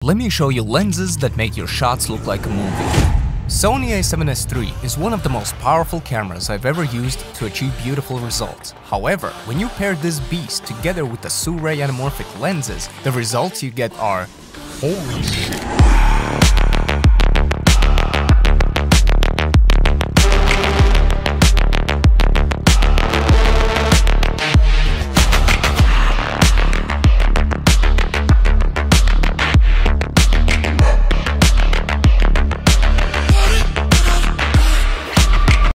let me show you lenses that make your shots look like a movie. Sony a7S III is one of the most powerful cameras I've ever used to achieve beautiful results. However, when you pair this beast together with the Blu-ray anamorphic lenses, the results you get are holy shit.